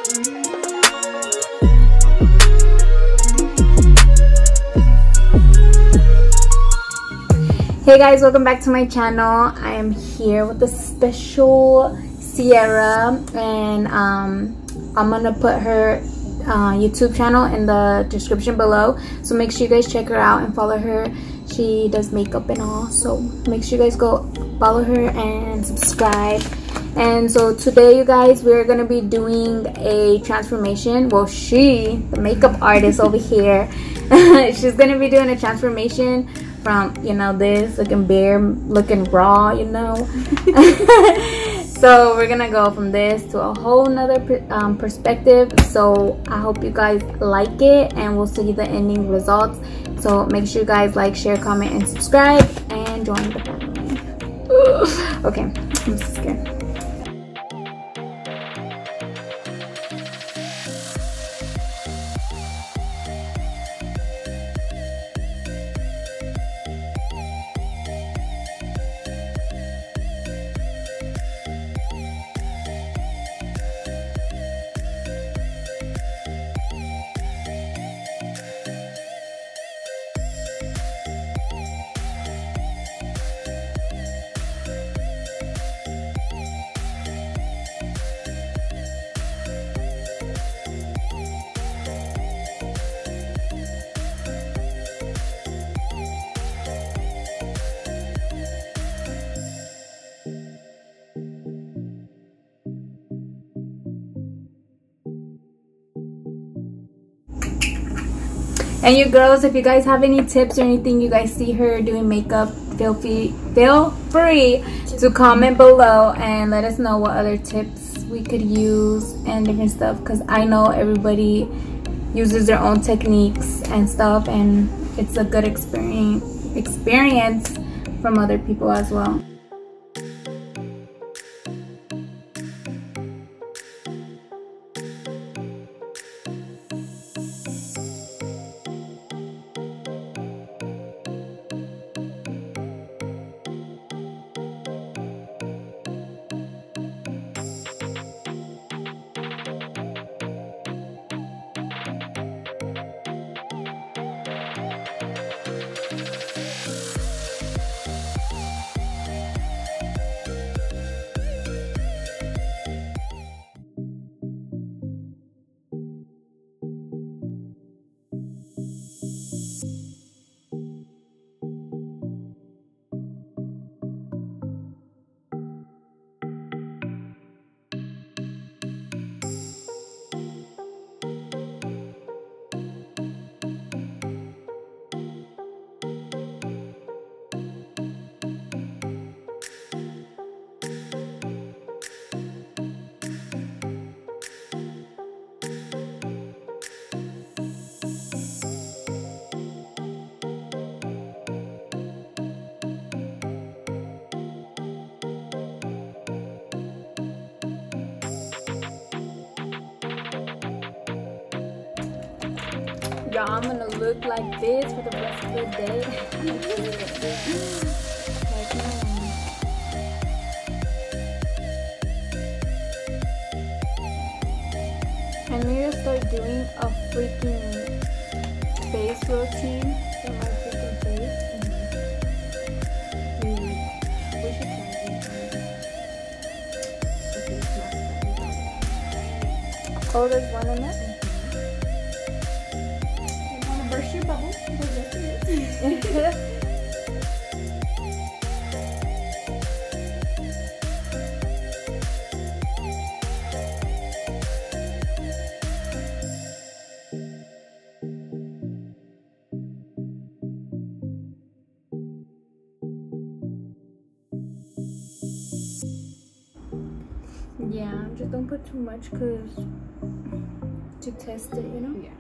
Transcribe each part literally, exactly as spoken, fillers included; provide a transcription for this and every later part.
Hey guys, welcome back to my channel. I am here with a special Sierra, and um, I'm gonna put her uh, YouTube channel in the description below, so make sure you guys check her out and follow her. She does makeup and all, so make sure you guys go follow her and subscribe. And so today, you guys, we're gonna be doing a transformation. Well, she, the makeup artist over here, she's gonna be doing a transformation from, you know, this looking bare, looking raw, you know. So we're gonna go from this to a whole nother um, perspective. So I hope you guys like it, and we'll see the ending results. So make sure you guys like, share, comment, and subscribe, and join the family. Okay, I'm so scared. And you girls, if you guys have any tips or anything you guys see her doing makeup, feel free, feel free to comment below and let us know what other tips we could use and different stuff, because I know everybody uses their own techniques and stuff, and it's a good experience experience from other people as well. Y'all, I'm gonna look like this for the rest of the day. Like, I need to start doing a freaking face routine for my freaking face. Mm-hmm. Mm-hmm. We should try this. Oh, there's one in it? Burst your bubble, because yes it is. Yeah, just don't put too much, because to test it, you know? Yeah.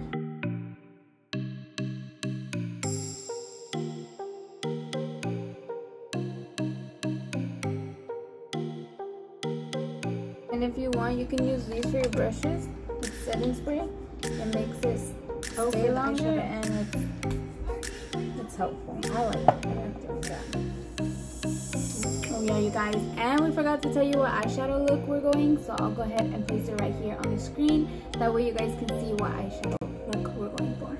And if you want, you can use these for your brushes with setting spray. It makes it oh, stay longer, and it's, it's helpful. I like it. I like doing that. yeah, you guys, and we forgot to tell you what eyeshadow look we're going, so I'll go ahead and place it right here on the screen. That way you guys can see what eyeshadow look we're going for.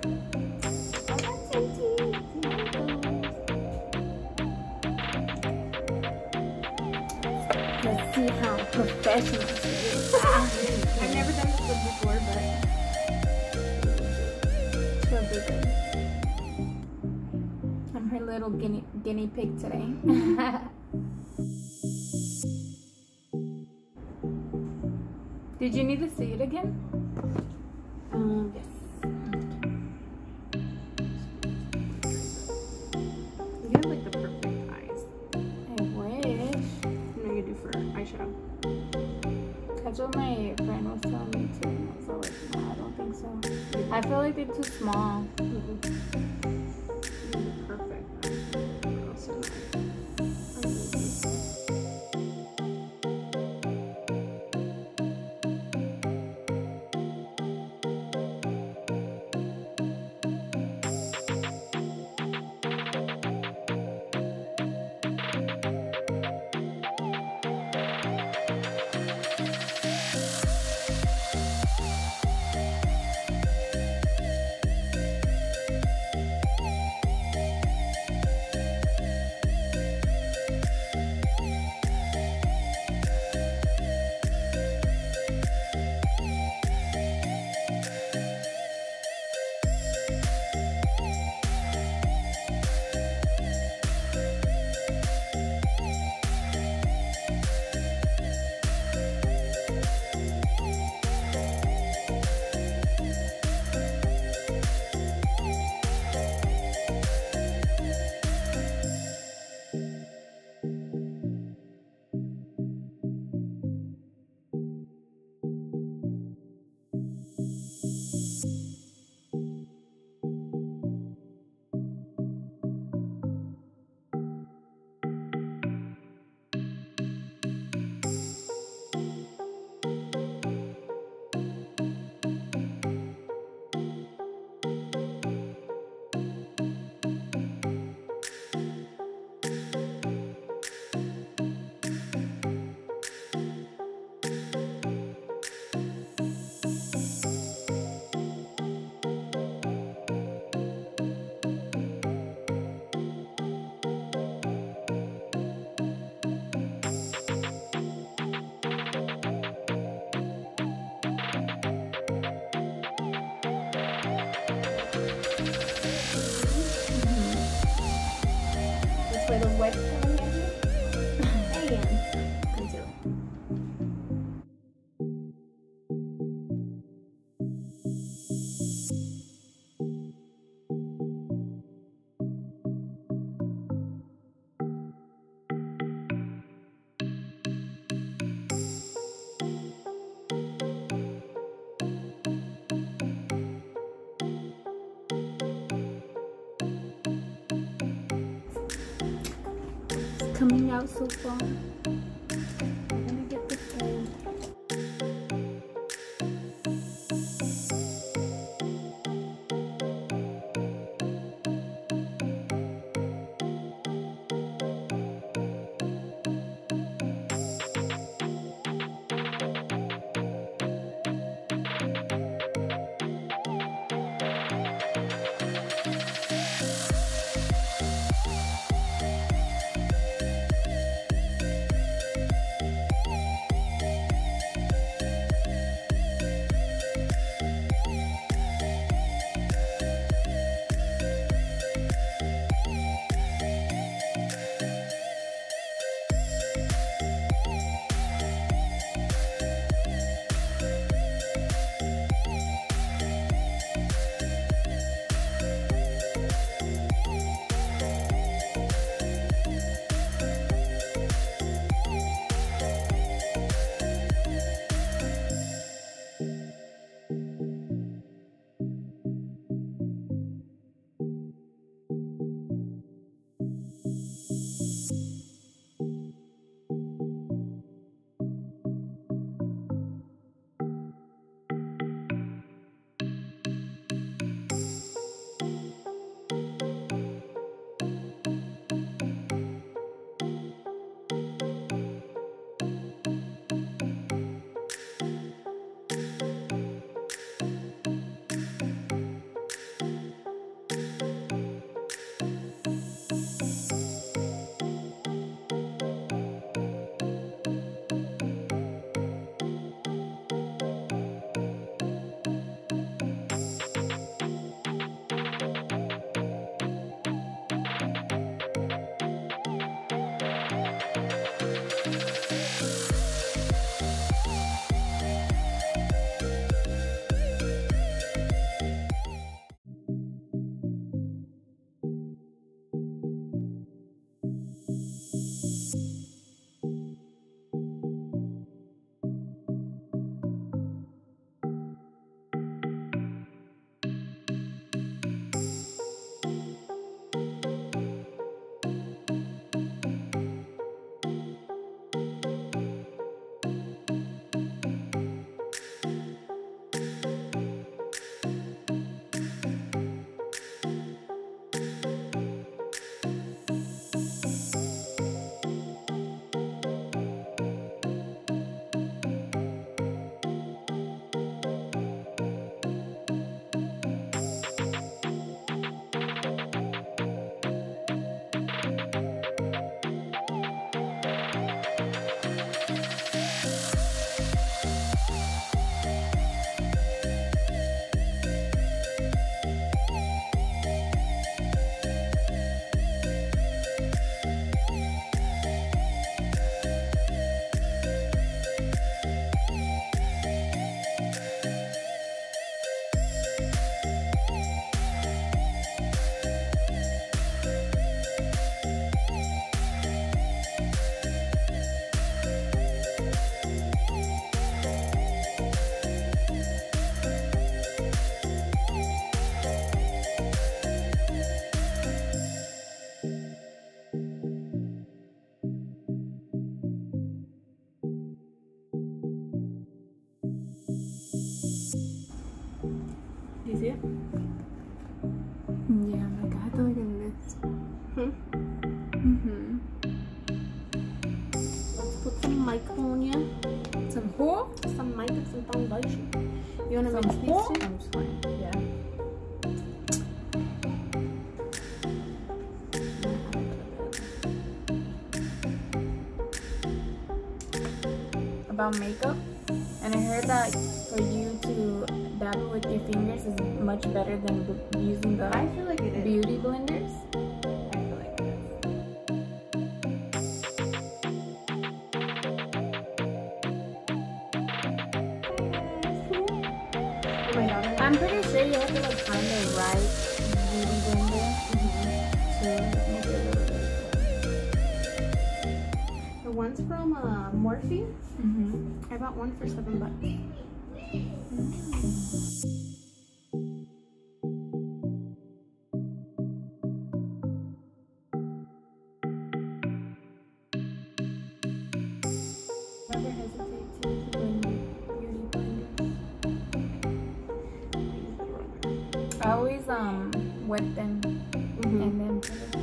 Let's see how professional she is. I've never done this look before, but she'll do good. I'm her little guinea guinea pig today. Did you need to see it again? um, yes. You have like the perfect eyes. I wish. You know you do for eyeshadow. That's what my friend was telling me too. And I was like, no, I don't think so. I feel like they're too small. Mm-hmm. Perfect. What else am I? Little wet and concealer. Coming out so far. I'm gonna get this one. You see it? Yeah, I'm like, I have to look at this. Hmm. Mm-hmm. Let's put some makeup on you. Some who? Some makeup, some foundation. You wanna Some mix these who? two? I'm just playing. Yeah. About makeup, and I heard that for you to dab it with your fingers is much better than b- using the I feel like it is. beauty blenders. I feel like it is. Oh my God. I'm pretty sure you have to like find the right beauty blender to make it a little bit. The ones from uh, Morphe, Mm-hmm. I bought one for seven bucks. Never hesitate to blend beauty blenders. I always um wet them Mm-hmm. and then put it.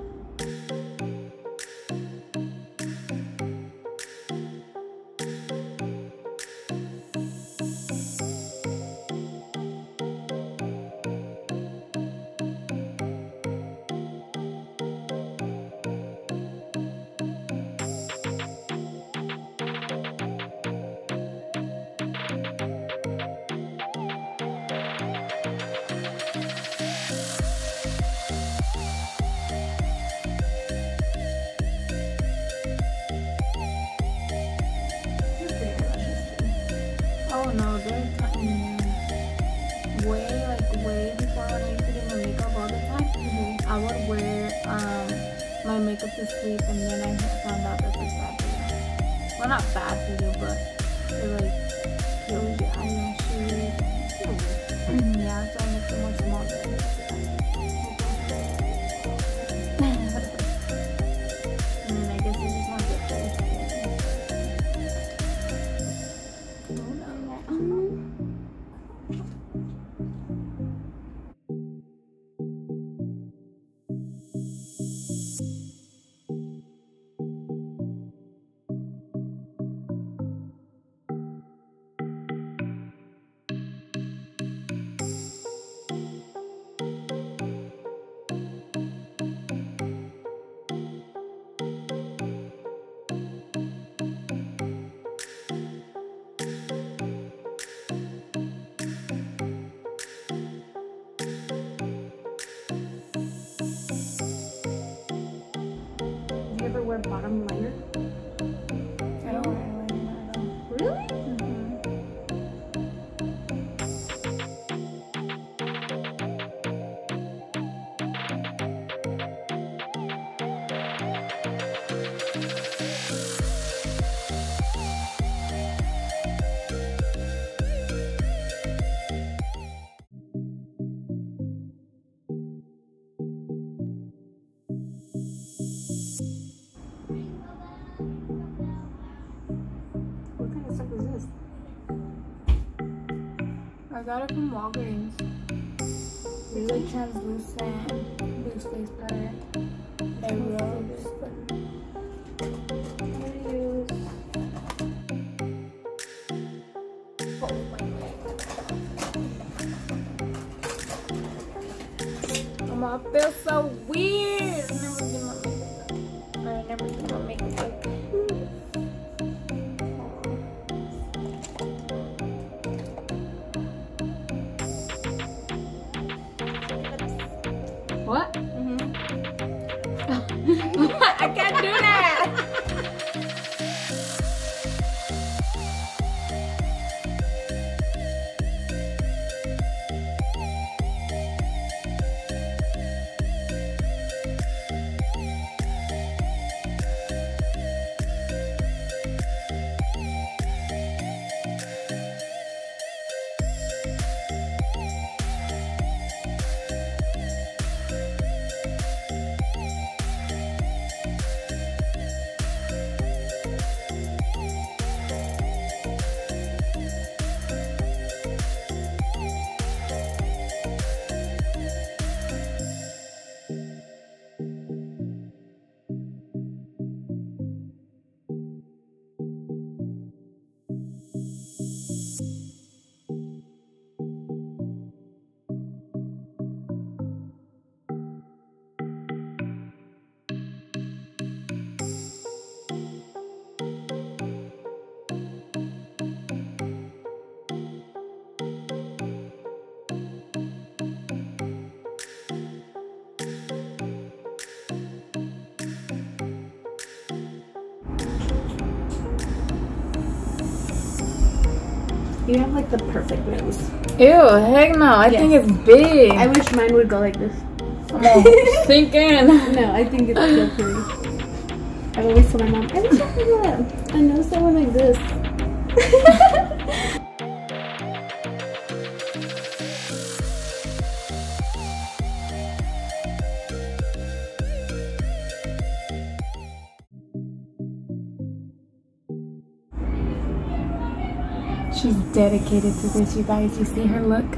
Oh no, they're cutting way like way before when I used to do my makeup all the time. Mm-hmm. I would wear um my makeup to sleep, and then I found out that it's bad for you. Well, not bad for you, but it like kills your eyelashes. Mm-hmm. Yeah, so I make it more small. And then I guess you just want to get there. Do you ever wear bottom liner? I don't wear eyeliner at all. Really? Mm-hmm. What kind of stuff is this? I got it from Walgreens. It's like translucent loose face powder. It rose. I'm gonna use. Oh my god. I'm gonna feel so weird. I never do my makeup. I never do my makeup like this. What? Mm-hmm. I can't do that. You have like the perfect nose. Ew, heck no. I Yes. think it's big. I wish mine would go like this. I'm all thinking. No, I think it's so pretty. I've always told my mom, I wish I could have a nose that went like this. She's dedicated to this, you guys. You see her look?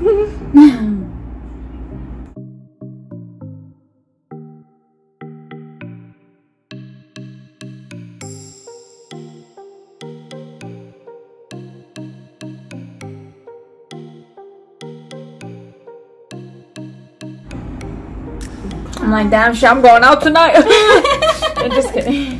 I'm like, damn shit, I'm going out tonight. I'm just kidding.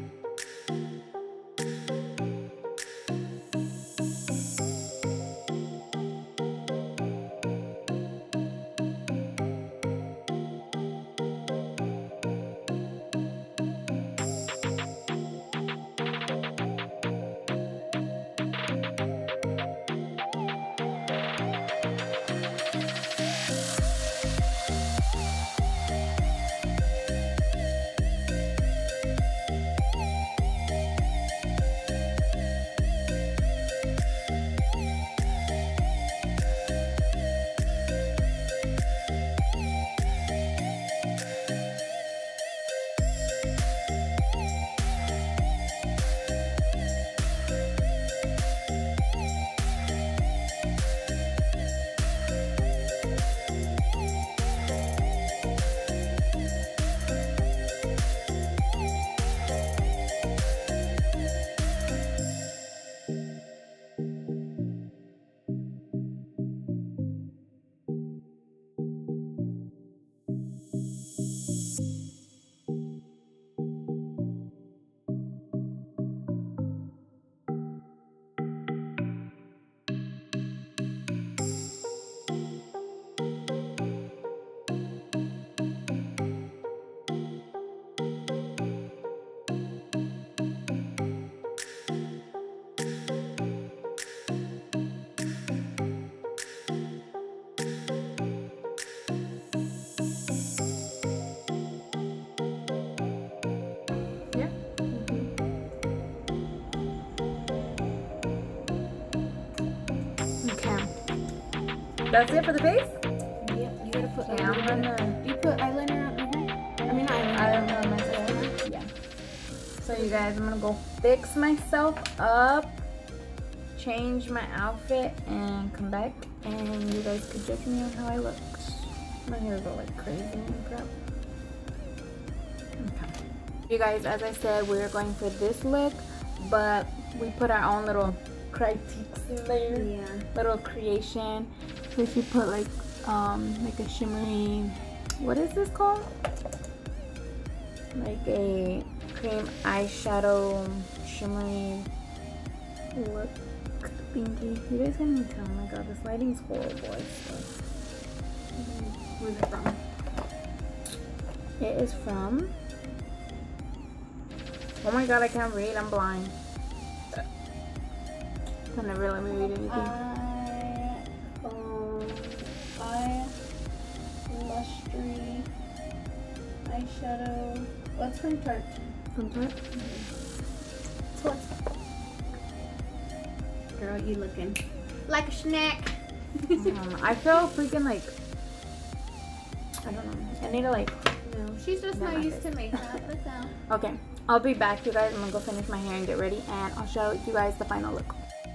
That's it for the face? Yep, you gotta put Yeah, I'm gonna... Do you put eyeliner on your hair? I mean, not eyeliner. I don't know myself. Yeah. So you guys, I'm gonna go fix myself up, change my outfit, and come back. And you guys could judge me on how I look. My hair is all like crazy and crap. Okay. You guys, as I said, we were going for this look, but we put our own little critiques in there. Yeah. Little creation. So if you put like um like a shimmery, what is this called? Like a cream eyeshadow shimmery look thingy. You guys can't even tell. Oh my god, this lighting's horrible. I swear. Where's it from? It is from, oh my god, I can't read, I'm blind. They never let me read anything. I, um, I, Lustry, eyeshadow. What's from Tarte? From Tarte? So what's... Girl, you looking like a snack. um, I feel freaking like, I don't know. I need to like, No, she's just Not not my used face. to makeup. That's all. okay. I'll be back, you guys. I'm gonna go finish my hair and get ready, and I'll show you guys the final look.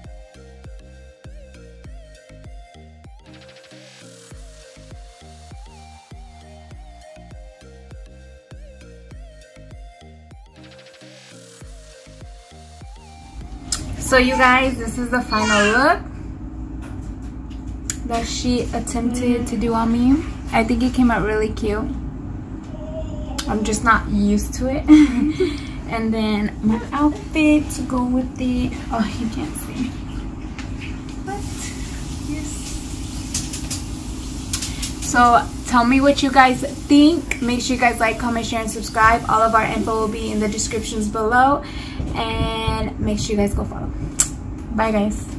So you guys, this is the final look that she attempted to do on me. I think it came out really cute. I'm just not used to it. And then my outfit to go with it. Oh, you can't see. What? Yes. So tell me what you guys think. Make sure you guys like, comment, share, and subscribe. All of our info will be in the descriptions below. And make sure you guys go follow. Bye guys.